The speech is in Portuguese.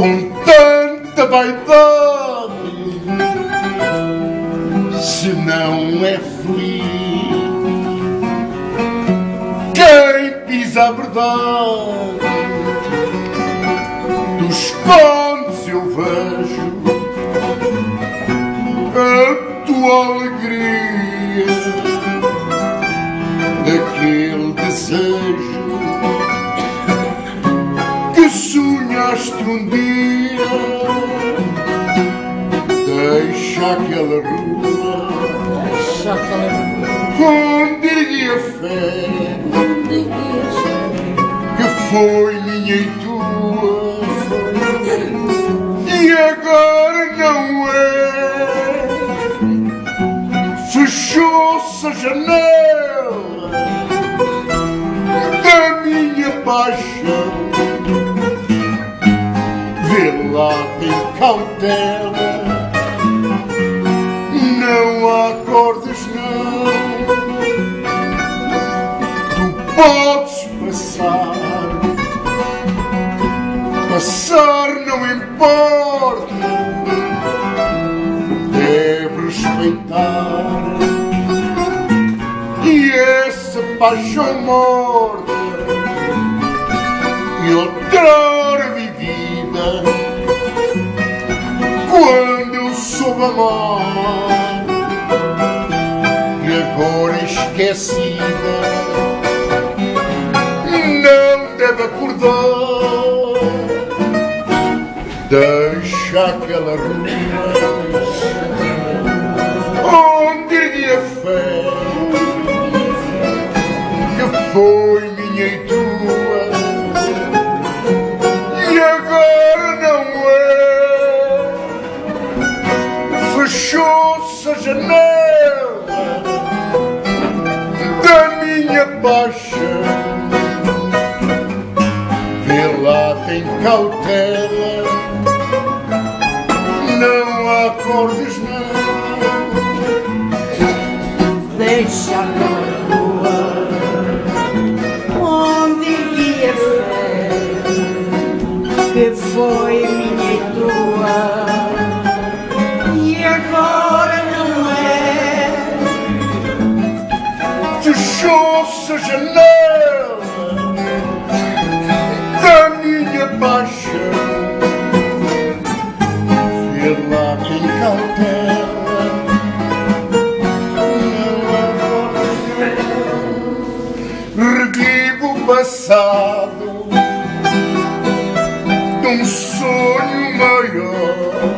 com tanta vaidade, se não é feliz quem pisa a verdade. Dos contos eu vejo a tua alegria, daquele desejo que sonhaste um dia. Deixa aquela rua onde ergui a fé, que foi minha e tua, e agora não é. Fechou-se a janela da minha paixão. Vê lá, tem cautela, não acordes não. Tu podes passar, passar não importa, deve respeitar. E essa paixão morta e outrora vivida, quando eu soube amar, e agora esquecida, não deve acordar. Deixa aquela rua onde ergui a fé, que foi minha e tua, e agora não é. Fechou-se a janela da minha paixão. Vê lá, tem cautela, não acordes não. Deixa a rua onde ergui a fé, que foi minha e tua, e agora não é. Fechou-se a janela da minha paixão. Vê lá, tem cautela, revivo o passado de um sonho maior.